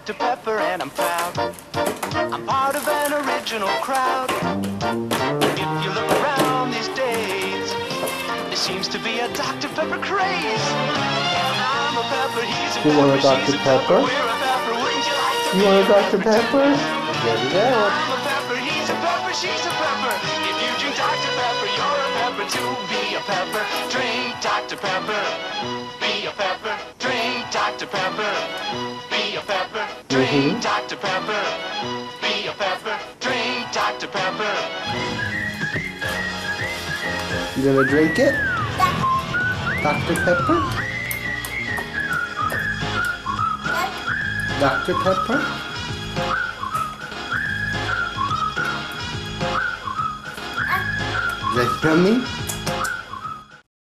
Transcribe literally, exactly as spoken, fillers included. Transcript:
Doctor Pepper and I'm proud. I'm part of an original crowd. If you look around these days, there seems to be a Doctor Pepper craze. I'm a pepper, he's a You want a pepper, Doctor she's a Pepper? we're a pepper, wouldn't you like to You be want a a Doctor pepper too? Pepper? Get it out. I'm a pepper, he's a pepper, she's a pepper. If you drink Doctor Pepper, you're a pepper too. Be a pepper, drink Doctor Pepper. Be a pepper, drink Doctor Pepper. Be a pepper, drink Mm-hmm. Doctor Pepper. Be a pepper, drink Doctor Pepper. You gonna drink it? Doctor Pepper? Doctor Pepper? Is that yummy?